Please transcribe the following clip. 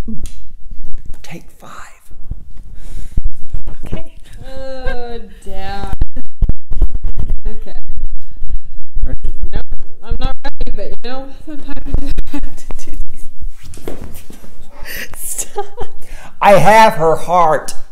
Take 5. Okay. Oh, Dad. Okay. Nope, I'm not ready, but you know, sometimes you just have to do these. Stop. I have her heart.